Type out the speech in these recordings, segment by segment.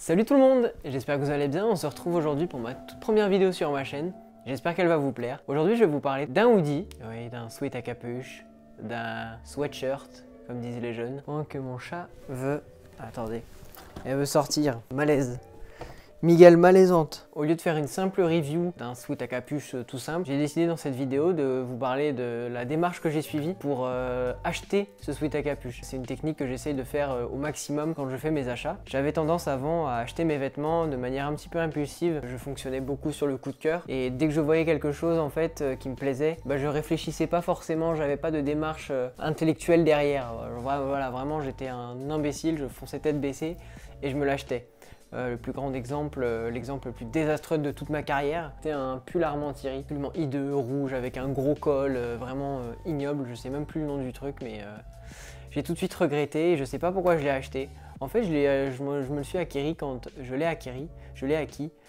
Salut tout le monde, j'espère que vous allez bien. On se retrouve aujourd'hui pour ma toute première vidéo sur ma chaîne. J'espère qu'elle va vous plaire. Aujourd'hui, je vais vous parler d'un hoodie, oui, d'un sweat à capuche, d'un sweatshirt, comme disent les jeunes. Pendant que mon chat veut... Attendez, elle veut sortir. Malaise. Miguel malaisante. Au lieu de faire une simple review d'un sweat à capuche tout simple, j'ai décidé dans cette vidéo de vous parler de la démarche que j'ai suivie pour acheter ce sweat à capuche. C'est une technique que j'essaye de faire au maximum quand je fais mes achats. J'avais tendance avant à acheter mes vêtements de manière un petit peu impulsive. Je fonctionnais beaucoup sur le coup de cœur et dès que je voyais quelque chose en fait qui me plaisait, je réfléchissais pas forcément, j'avais pas de démarche intellectuelle derrière. Voilà, vraiment j'étais un imbécile, je fonçais tête baissée et je me l'achetais. Le plus grand exemple, l'exemple le plus désastreux de toute ma carrière, c'était un pull Armand-Thierry, absolument hideux, rouge, avec un gros col, vraiment ignoble, je sais même plus le nom du truc, mais j'ai tout de suite regretté et je sais pas pourquoi je l'ai acheté. En fait, je me le suis acquis quand je l'ai acquis, je l'ai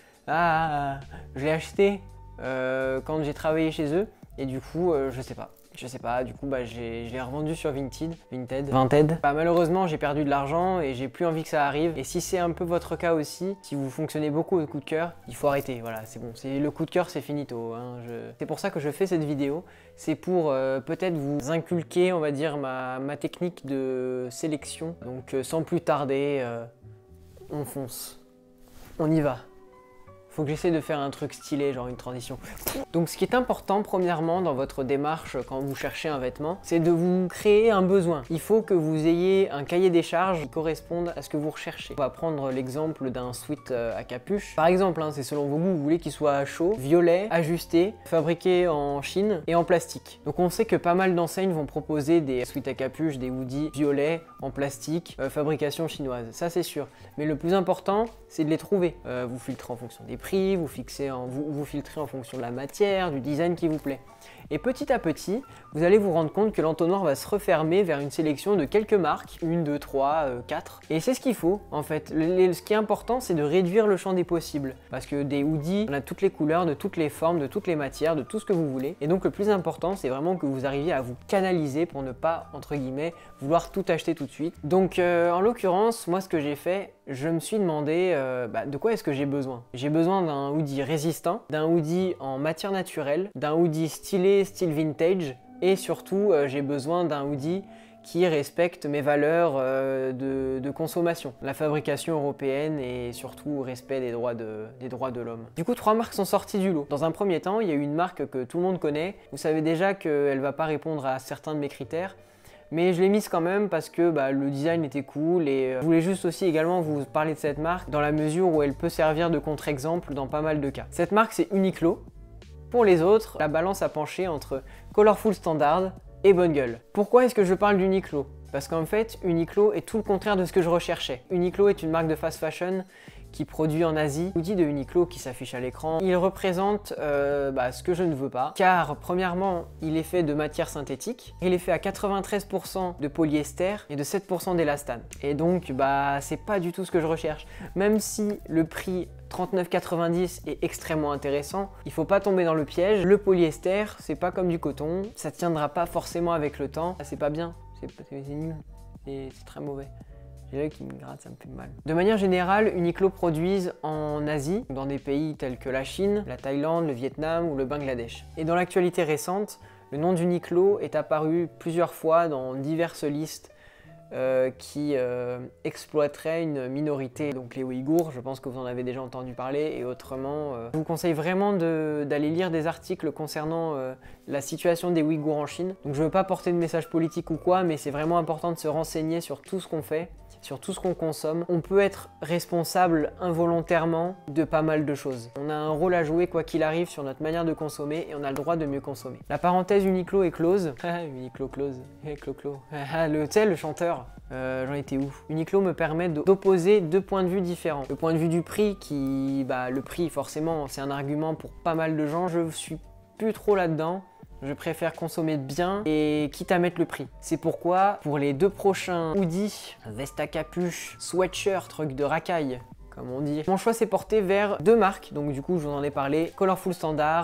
acheté quand j'ai travaillé chez eux et du coup, je sais pas, du coup je l'ai revendu sur Vinted. Malheureusement j'ai perdu de l'argent et j'ai plus envie que ça arrive. Et si c'est un peu votre cas aussi, si vous fonctionnez beaucoup au coup de cœur, il faut arrêter, voilà, c'est bon. Le coup de cœur c'est finito, hein. C'est pour ça que je fais cette vidéo. C'est pour peut-être vous inculquer, on va dire, ma technique de sélection. Donc sans plus tarder, on fonce, on y va. Faut que j'essaie de faire un truc stylé, genre une transition. Donc ce qui est important premièrement dans votre démarche quand vous cherchez un vêtement, c'est de vous créer un besoin. Il faut que vous ayez un cahier des charges qui corresponde à ce que vous recherchez. On va prendre l'exemple d'un sweat à capuche. Par exemple, hein, c'est selon vos goûts, vous voulez qu'il soit chaud, violet, ajusté, fabriqué en Chine et en plastique. Donc on sait que pas mal d'enseignes vont proposer des sweats à capuche, des hoodies violets en plastique, fabrication chinoise, ça c'est sûr. Mais le plus important, c'est de les trouver. Vous filtrez en fonction des prix, vous filtrez en fonction de la matière, du design qui vous plaît. Et petit à petit, vous allez vous rendre compte que l'entonnoir va se refermer vers une sélection de quelques marques, 1, 2, 3, 4. Et c'est ce qu'il faut en fait. Ce qui est important, c'est de réduire le champ des possibles. Parce que des hoodies, on a toutes les couleurs, de toutes les formes, de toutes les matières, de tout ce que vous voulez. Et donc le plus important, c'est vraiment que vous arriviez à vous canaliser pour ne pas, entre guillemets, vouloir tout acheter tout de suite. Donc en l'occurrence, moi ce que j'ai fait, je me suis demandé de quoi est-ce que j'ai besoin. J'ai besoin d'un hoodie résistant, d'un hoodie en matière naturelle, d'un hoodie stylé, style vintage et surtout j'ai besoin d'un hoodie qui respecte mes valeurs de consommation, la fabrication européenne et surtout respect des droits de l'homme. Du coup, 3 marques sont sorties du lot. Dans un premier temps, il y a eu une marque que tout le monde connaît. Vous savez déjà qu'elle ne va pas répondre à certains de mes critères. Mais je l'ai mise quand même parce que le design était cool et je voulais juste aussi également vous parler de cette marque dans la mesure où elle peut servir de contre-exemple dans pas mal de cas. Cette marque c'est Uniqlo. Pour les autres, la balance a penché entre Colorful Standard et Bonne Gueule. Pourquoi est-ce que je parle d'Uniqlo? Parce qu'en fait, Uniqlo est tout le contraire de ce que je recherchais. Uniqlo est une marque de fast fashion qui produit en Asie. L'outil de Uniqlo qui s'affiche à l'écran, il représente ce que je ne veux pas. Car premièrement, il est fait de matière synthétique. Il est fait à 93% de polyester et de 7% d'élastane. Et donc, c'est pas du tout ce que je recherche. Même si le prix 39,90 est extrêmement intéressant, il faut pas tomber dans le piège. Le polyester, c'est pas comme du coton, ça tiendra pas forcément avec le temps. C'est pas bien, c'est nul, c'est très mauvais. J'ai l'œil qui me gratte, ça me fait mal. De manière générale, Uniqlo produisent en Asie, dans des pays tels que la Chine, la Thaïlande, le Vietnam ou le Bangladesh. Et dans l'actualité récente, le nom d'Uniqlo est apparu plusieurs fois dans diverses listes qui exploiteraient une minorité, donc les Ouïghours, je pense que vous en avez déjà entendu parler, et autrement, je vous conseille vraiment d'aller lire des articles concernant la situation des Ouïghours en Chine. Donc je ne veux pas porter de message politique ou quoi, mais c'est vraiment important de se renseigner sur tout ce qu'on fait, sur tout ce qu'on consomme. On peut être responsable involontairement de pas mal de choses. On a un rôle à jouer quoi qu'il arrive sur notre manière de consommer et on a le droit de mieux consommer. La parenthèse Uniqlo est close. Uniqlo close. Clo-clo. Tu sais, le chanteur. J'en étais où? Uniqlo me permet d'opposer 2 points de vue différents. Le point de vue du prix qui... le prix forcément c'est un argument pour pas mal de gens. Je suis plus trop là-dedans. Je préfère consommer bien et quitte à mettre le prix. C'est pourquoi, pour les 2 prochains hoodies, veste à capuche, sweatshirt, truc de racaille, comme on dit, mon choix s'est porté vers 2 marques. Donc du coup, je vous en ai parlé, Colorful Standard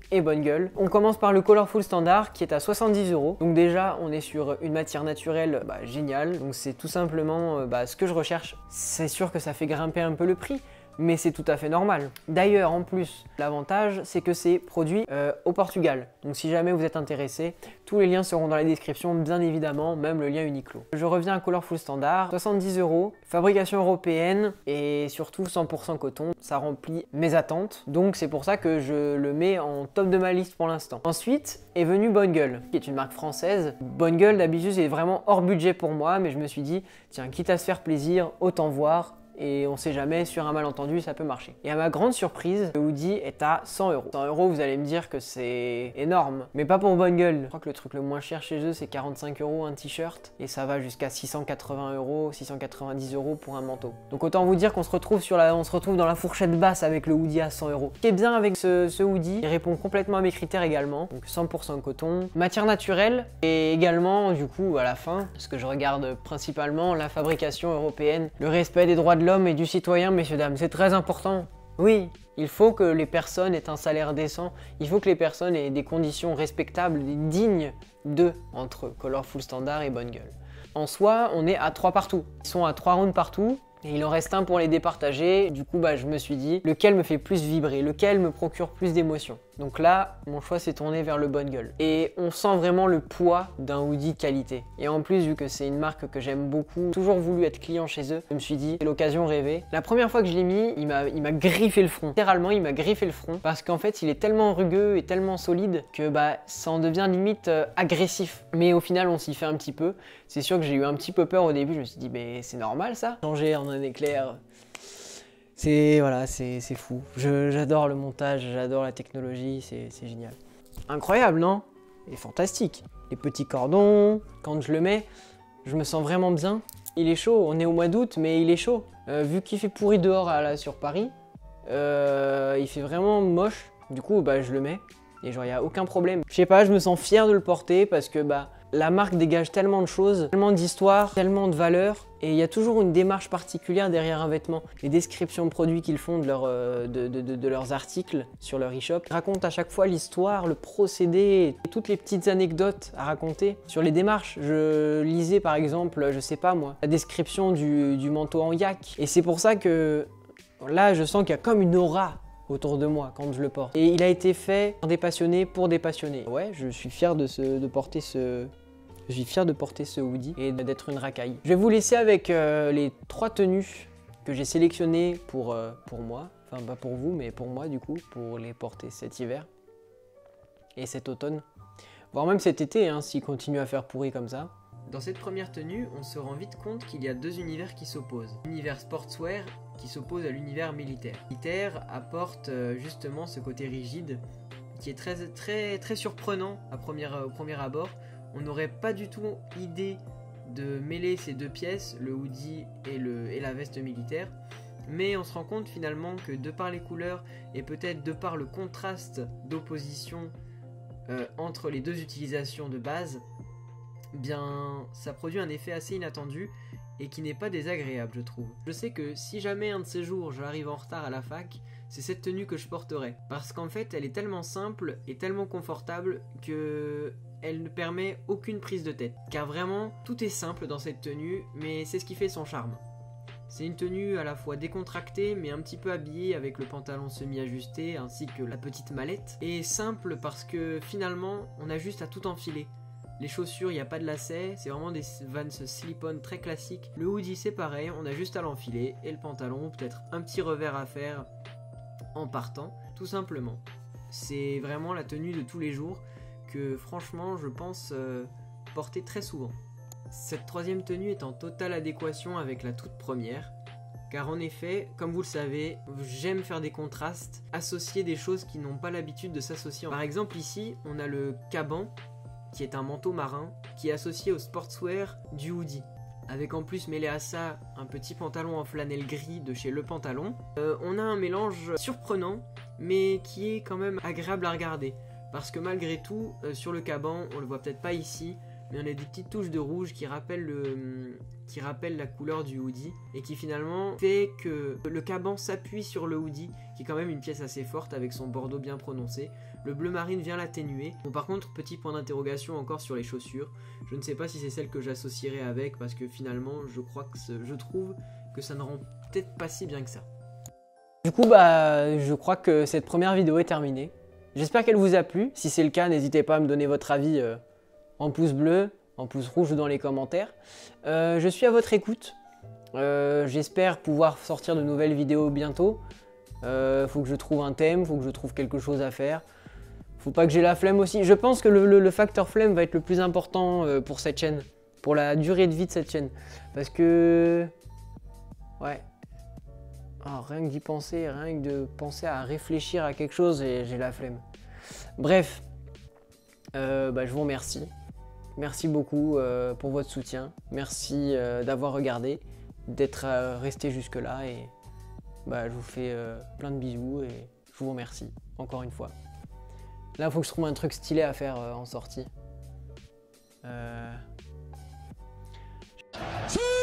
et Bonne Gueule. On commence par le Colorful Standard qui est à 70 €. Donc déjà, on est sur une matière naturelle géniale. Donc c'est tout simplement ce que je recherche. C'est sûr que ça fait grimper un peu le prix, mais c'est tout à fait normal. D'ailleurs, en plus, l'avantage, c'est que c'est produit au Portugal. Donc si jamais vous êtes intéressé, tous les liens seront dans la description, bien évidemment, même le lien Uniqlo. Je reviens à Colorful Standard, 70 €, fabrication européenne et surtout 100% coton. Ça remplit mes attentes, donc c'est pour ça que je le mets en top de ma liste pour l'instant. Ensuite est venue Bonne Gueule, qui est une marque française. Bonne Gueule, d'habitude, c'est vraiment hors budget pour moi, mais je me suis dit, tiens, quitte à se faire plaisir, autant voir. Et on sait jamais, sur un malentendu, ça peut marcher. Et à ma grande surprise, le hoodie est à 100 €. 100 €, vous allez me dire que c'est énorme, mais pas pour Bonne Gueule. Je crois que le truc le moins cher chez eux, c'est 45 € un t-shirt, et ça va jusqu'à 680 €, 690 € pour un manteau. Donc autant vous dire qu'on se retrouve dans la fourchette basse avec le hoodie à 100 €. Ce qui est bien avec ce hoodie, il répond complètement à mes critères également. Donc 100% coton, matière naturelle, et également, du coup, à la fin, ce que je regarde principalement, la fabrication européenne, le respect des droits de l'homme et du citoyen, messieurs, dames, c'est très important. Oui, il faut que les personnes aient un salaire décent, il faut que les personnes aient des conditions respectables, dignes d'eux, entre Colorful Standard et Bonne Gueule. En soi, on est à 3 partout. Ils sont à 3 rounds partout. Et il en reste un pour les départager. Du coup, je me suis dit, lequel me fait plus vibrer, lequel me procure plus d'émotions. Donc là, mon choix s'est tourné vers le Bonne Gueule. Et on sent vraiment le poids d'un hoodie qualité. Et en plus, vu que c'est une marque que j'aime beaucoup, toujours voulu être client chez eux, je me suis dit, c'est l'occasion rêvée. La première fois que je l'ai mis, il m'a griffé le front. Littéralement, il m'a griffé le front. Parce qu'en fait, il est tellement rugueux et tellement solide que ça en devient limite agressif. Mais au final, on s'y fait un petit peu. C'est sûr que j'ai eu un petit peu peur au début. Je me suis dit, mais c'est normal ça. Changer en un éclair. C'est fou. J'adore le montage, j'adore la technologie, c'est génial. Incroyable, non? Et fantastique. Les petits cordons, quand je le mets, je me sens vraiment bien. Il est chaud, on est au mois d'août, mais il est chaud. Vu qu'il fait pourri dehors là, sur Paris, il fait vraiment moche. Du coup, je le mets et genre, il n'y a aucun problème. Je sais pas, je me sens fier de le porter parce que la marque dégage tellement de choses, tellement d'histoires, tellement de valeurs. Et il y a toujours une démarche particulière derrière un vêtement. Les descriptions de produits qu'ils font de leurs articles sur leur e-shop racontent à chaque fois l'histoire, le procédé, et toutes les petites anecdotes à raconter sur les démarches. Je lisais par exemple, je sais pas moi, la description du manteau en yak. Et c'est pour ça que là, je sens qu'il y a comme une aura autour de moi quand je le porte. Et il a été fait par des passionnés pour des passionnés. Ouais, je suis fier de porter ce hoodie et d'être une racaille. Je vais vous laisser avec les 3 tenues que j'ai sélectionnées pour moi. Enfin, pas pour vous, mais pour moi du coup, pour les porter cet hiver et cet automne. Voire même cet été, hein, s'il continue à faire pourri comme ça. Dans cette première tenue, on se rend vite compte qu'il y a 2 univers qui s'opposent. L'univers sportswear qui s'oppose à l'univers militaire. Militaire apporte justement ce côté rigide qui est très surprenant au premier abord. On n'aurait pas du tout l'idée de mêler ces 2 pièces, le hoodie et la veste militaire. Mais on se rend compte finalement que de par les couleurs et peut-être de par le contraste d'opposition entre les 2 utilisations de base, bien ça produit un effet assez inattendu et qui n'est pas désagréable, je trouve. Je sais que si jamais un de ces jours j'arrive en retard à la fac, c'est cette tenue que je porterai. Parce qu'en fait, elle est tellement simple et tellement confortable que elle ne permet aucune prise de tête. Car vraiment, tout est simple dans cette tenue, mais c'est ce qui fait son charme. C'est une tenue à la fois décontractée, mais un petit peu habillée avec le pantalon semi-ajusté, ainsi que la petite mallette. Et simple parce que finalement, on a juste à tout enfiler. Les chaussures, il n'y a pas de lacets, c'est vraiment des Vans slip-on très classiques. Le hoodie, c'est pareil, on a juste à l'enfiler. Et le pantalon, peut-être un petit revers à faire en partant, tout simplement. C'est vraiment la tenue de tous les jours que franchement je pense porter très souvent. Cette 3e tenue est en totale adéquation avec la toute première, car en effet, comme vous le savez, j'aime faire des contrastes, associer des choses qui n'ont pas l'habitude de s'associer. Par exemple ici, on a le caban, qui est un manteau marin, qui est associé au sportswear du hoodie. Avec en plus mêlé à ça un petit pantalon en flanelle gris de chez Le Pantalon. On a un mélange surprenant, mais qui est quand même agréable à regarder. Parce que malgré tout, sur le caban, on le voit peut-être pas ici, mais on a des petites touches de rouge qui rappellent qui rappelle la couleur du hoodie et qui finalement fait que le caban s'appuie sur le hoodie, qui est quand même une pièce assez forte avec son bordeaux bien prononcé. Le bleu marine vient l'atténuer. Bon, par contre, petit point d'interrogation encore sur les chaussures. Je ne sais pas si c'est celle que j'associerai avec, parce que finalement, je trouve que ça ne rend peut-être pas si bien que ça. Du coup, je crois que cette première vidéo est terminée. J'espère qu'elle vous a plu. Si c'est le cas, n'hésitez pas à me donner votre avis en pouce bleu, en pouce rouge ou dans les commentaires. Je suis à votre écoute. J'espère pouvoir sortir de nouvelles vidéos bientôt. Faut que je trouve un thème, faut que je trouve quelque chose à faire. Faut pas que j'ai la flemme aussi. Je pense que le facteur flemme va être le plus important pour cette chaîne. Pour la durée de vie de cette chaîne. Parce que... Ouais. Oh, rien que d'y penser, rien que de penser à réfléchir à quelque chose, j'ai la flemme. Bref. Je vous remercie. Merci beaucoup pour votre soutien. Merci d'avoir regardé, d'être resté jusque là. Et je vous fais plein de bisous et je vous remercie encore une fois. Là, il faut que je trouve un truc stylé à faire en sortie.